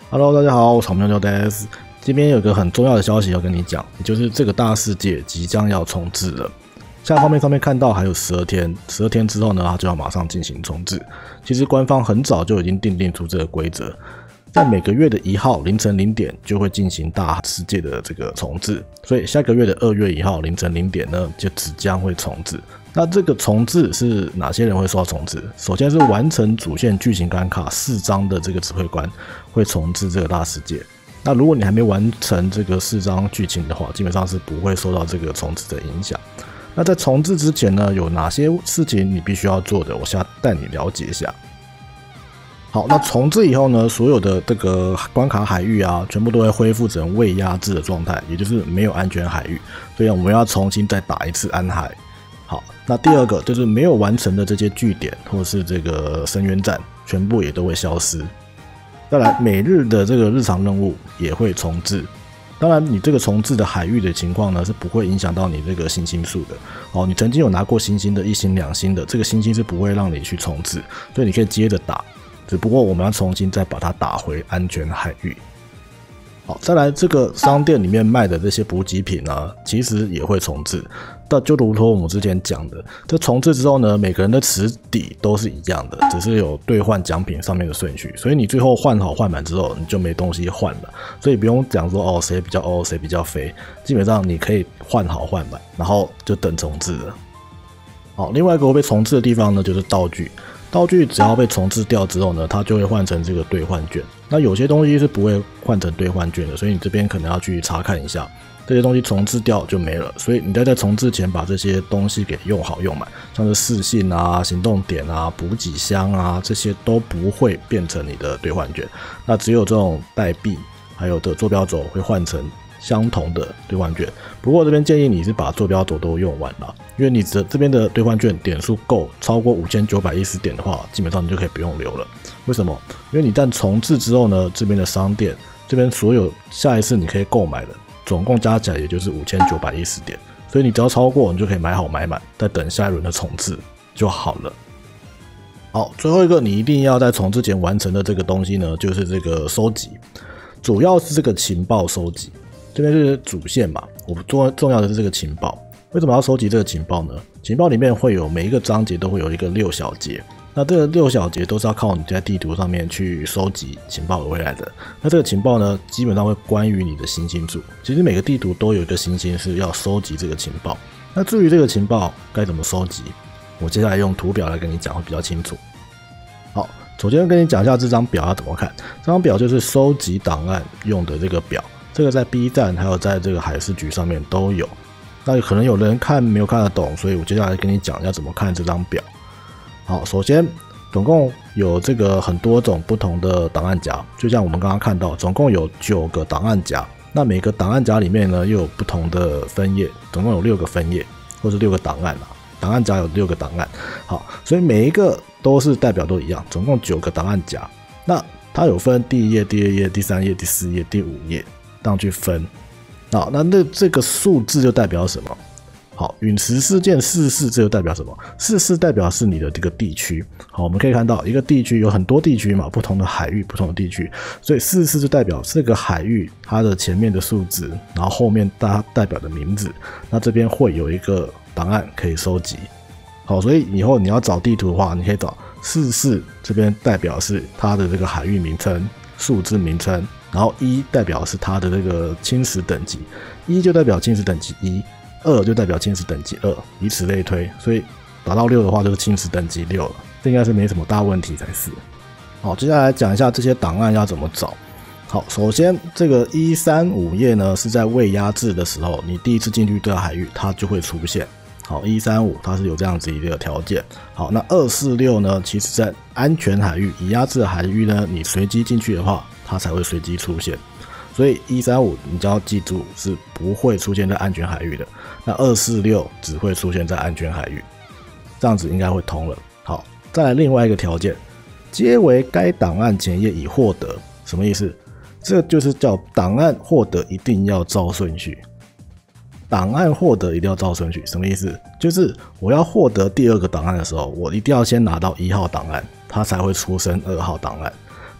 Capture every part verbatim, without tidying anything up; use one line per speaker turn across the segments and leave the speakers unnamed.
Hello， 大家好，我是草莓牛 des。这边有个很重要的消息要跟你讲，也就是这个大世界即将要重置了。像画面上面看到还有十二天，十二天之后呢，它就要马上进行重置。其实官方很早就已经订定出这个规则，在每个月的一号凌晨零点就会进行大世界的这个重置，所以下个月的二月一号凌晨零点呢，就即将会重置。那这个重置是哪些人会受到重置？首先是完成主线剧情关卡四章的这个指挥官会重置这个大世界。那如果你还没完成这个四章剧情的话，基本上是不会受到这个重置的影响。那在重置之前呢，有哪些事情你必须要做的？我先带你了解一下。好，那重置以后呢，所有的这个关卡海域啊，全部都会恢复成未压制的状态，也就是没有安全海域，所以我们要重新再打一次安海。好，那第二个就是没有完成的这些据点或是这个深渊站，全部也都会消失。再来，每日的这个日常任务也会重置。当然，你这个重置的海域的情况呢，是不会影响到你这个星星数的。哦，你曾经有拿过星星的一星、两星的，这个星星是不会让你去重置，所以你可以接着打。只不过我们要重新再把它打回安全海域。好，再来这个商店里面卖的这些补给品呢，其实也会重置。但就如同我们之前讲的，这重置之后呢，每个人的池底都是一样的，只是有兑换奖品上面的顺序。所以你最后换好换满之后，你就没东西换了。所以不用讲说哦谁比较欧谁比较肥，基本上你可以换好换满，然后就等重置了。好，另外一个会被重置的地方呢，就是道具。道具只要被重置掉之后呢，它就会换成这个兑换券。那有些东西是不会换成兑换券的，所以你这边可能要去查看一下，这些东西重置掉就没了。所以你在在重置前把这些东西给用好用满，像是视信啊、行动点啊、补给箱啊，这些都不会变成你的兑换券。那只有这种代币还有的坐标轴会换成相同的兑换券。不过这边建议你是把坐标轴都用完了，因为你这这边的兑换券点数够超过五千九百一十点的话，基本上你就可以不用留了。为什么？因为你一旦重置之后呢，这边的商店这边所有下一次你可以购买的总共加起来也就是五千九百一十点，所以你只要超过你就可以买好买满，再等下一轮的重置就好了。好，最后一个你一定要在重置前完成的这个东西呢，就是这个收集，主要是这个情报收集。这边是主线嘛，我重重要的是这个情报。为什么要收集这个情报呢？情报里面会有每一个章节都会有一个六小节，那这个六小节都是要靠你在地图上面去收集情报而回来的。那这个情报呢，基本上会关于你的星星数。其实每个地图都有一个星星是要收集这个情报。那至于这个情报该怎么收集，我接下来用图表来跟你讲会比较清楚。好，首先跟你讲一下这张表要怎么看。这张表就是收集档案用的这个表。这个在 B 站还有在这个海事局上面都有，那可能有人看没有看得懂，所以我接下来跟你讲要怎么看这张表。好，首先总共有这个很多种不同的档案夹，就像我们刚刚看到，总共有九个档案夹，那每个档案夹里面呢又有不同的分页，总共有六个分页或是六个档案啊，档案夹有六个档案。好，所以每一个都是代表都一样，总共九个档案夹。那它有分第一页、第二页、第三页、第四页、第五页。这样去分。好，那那这个数字就代表什么？好，陨石事件四四这就代表什么？四四代表是你的这个地区。好，我们可以看到一个地区有很多地区嘛，不同的海域，不同的地区，所以四四就代表这个海域它的前面的数字，然后后面它代表的名字。那这边会有一个档案可以收集。好，所以以后你要找地图的话，你可以找四四这边代表是它的这个海域名称、数字名称。然后一代表是它的这个侵蚀等级，一就代表侵蚀等级一，二就代表侵蚀等级二，以此类推。所以打到六的话就是侵蚀等级六了，这应该是没什么大问题才是。好，接下来讲一下这些档案要怎么找。好，首先这个一三五页呢是在未压制的时候，你第一次进去这个海域它就会出现。好，一三五它是有这样子一个条件。好，那二四六呢，其实在安全海域、已压制的海域呢，你随机进去的话，它才会随机出现。所以一三五你就要记住是不会出现在安全海域的。那二四六只会出现在安全海域，这样子应该会通了。好，再来另外一个条件，皆为该档案前页已获得，什么意思？这就是叫档案获得一定要照顺序。档案获得一定要照顺序，什么意思？就是我要获得第二个档案的时候，我一定要先拿到一号档案，它才会出生二号档案。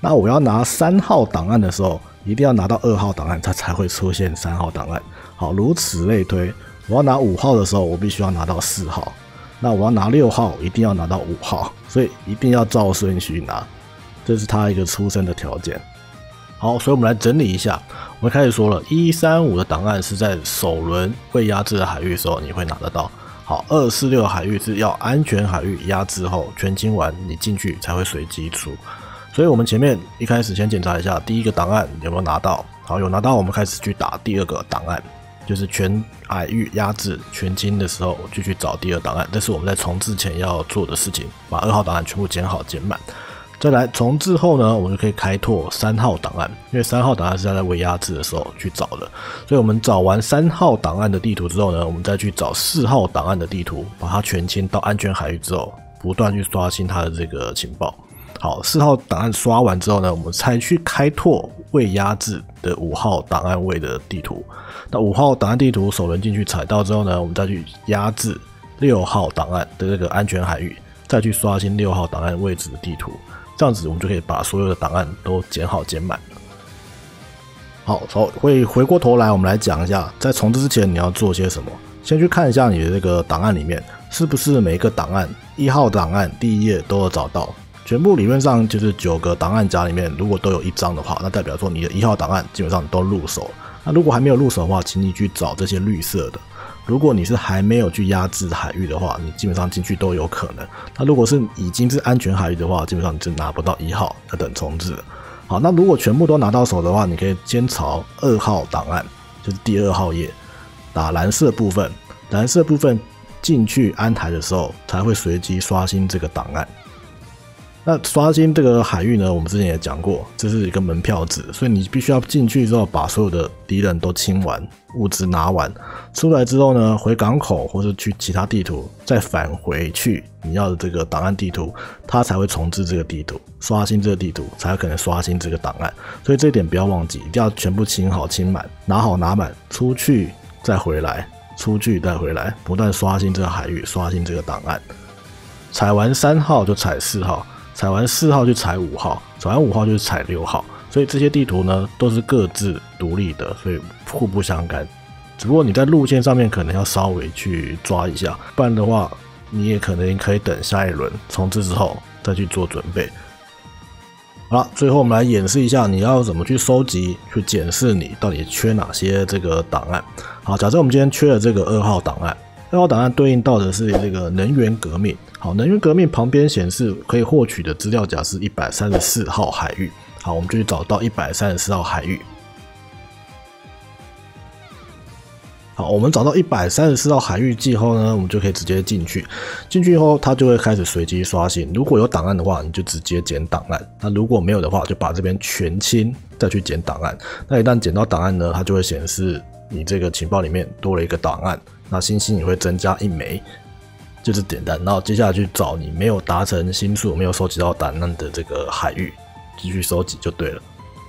那我要拿三号档案的时候，一定要拿到二号档案，它才会出现三号档案。好，如此类推。我要拿五号的时候，我必须要拿到四号。那我要拿六号，一定要拿到五号，所以一定要照顺序拿，这是它一个出生的条件。好，所以我们来整理一下。我们开始说了，一三五的档案是在首轮未压制的海域的时候你会拿得到。好，二四六海域是要安全海域压制后全清完，你进去才会随机出。所以我们前面一开始先检查一下第一个档案有没有拿到。好，有拿到，我们开始去打第二个档案。就是全海域压制全清的时候，就去找第二档案，这是我们在重置前要做的事情，把二号档案全部捡好捡满。再来重置后呢，我们就可以开拓三号档案，因为三号档案是在未压制的时候去找的，所以我们找完三号档案的地图之后呢，我们再去找四号档案的地图，把它全清到安全海域之后，不断去刷新它的这个情报。好，四号档案刷完之后呢，我们才去开拓未压制的五号档案位的地图。那五号档案地图首轮进去踩到之后呢，我们再去压制六号档案的这个安全海域，再去刷新六号档案位置的地图。这样子我们就可以把所有的档案都捡好捡满。好，会回过头来我们来讲一下，在重置之前你要做些什么。先去看一下你的这个档案里面，是不是每一个档案一号档案第一页都有找到。全部理论上就是九个档案夹里面，如果都有一张的话，那代表说你的一号档案基本上都入手了。那如果还没有入手的话，请你去找这些绿色的。如果你是还没有去压制海域的话，你基本上进去都有可能。那如果是已经是安全海域的话，基本上你就拿不到一号，要等重置了。好，那如果全部都拿到手的话，你可以先朝二号档案，就是第二号页打蓝色部分，蓝色部分进去安台的时候才会随机刷新这个档案。那刷新这个海域呢，我们之前也讲过，这是一个门票制，所以你必须要进去之后把所有的敌人都清完，物资拿完，出来之后呢，回港口或是去其他地图，再返回去你要的这个档案地图，它才会重置这个地图，刷新这个地图，才有可能刷新这个档案。所以这一点不要忘记，一定要全部清好清满，拿好拿满，出去再回来，出去再回来，不断刷新这个海域，刷新这个档案。踩完三号就踩四号。踩完四号就踩五号，踩完五号就是踩六号，所以这些地图呢都是各自独立的，所以互不相干。只不过你在路线上面可能要稍微去抓一下，不然的话你也可能可以等下一轮重置之后再去做准备。好了，最后我们来演示一下你要怎么去收集、去检视你到底缺哪些这个档案。好，假设我们今天缺了这个二号档案。二号档案对应到的是这个能源革命。好，能源革命旁边显示可以获取的资料夹是一百三十四号海域。好，我们就去找到一百三十四号海域。好，我们找到一百三十四号海域记后呢，我们就可以直接进去。进去后，它就会开始随机刷新。如果有档案的话，你就直接捡档案；那如果没有的话，就把这边全清，再去捡档案。那一旦捡到档案呢，它就会显示你这个情报里面多了一个档案。那星星也会增加一枚，就是简单。然后接下来去找你没有达成星数、没有收集到档案的这个海域，继续收集就对了。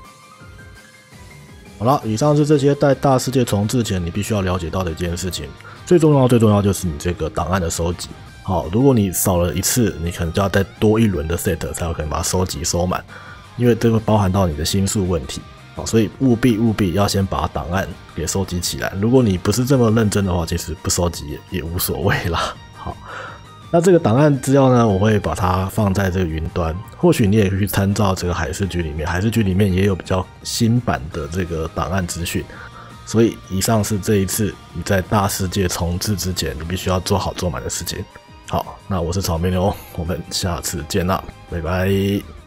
好了，以上是这些在大世界重置前你必须要了解到的一件事情。最重要、最重要就是你这个档案的收集。好，如果你少了一次，你可能就要再多一轮的 set 才有可能把它收集收满，因为这会包含到你的星数问题。好，所以务必务必要先把档案给收集起来。如果你不是这么认真的话，其实不收集 也, 也无所谓啦。好，那这个档案资料呢，我会把它放在这个云端。或许你也可以去参照这个海事局里面，海事局里面也有比较新版的这个档案资讯。所以以上是这一次你在大世界重置之前，你必须要做好做满的事情。好，那我是草莓牛，我们下次见啦，拜拜。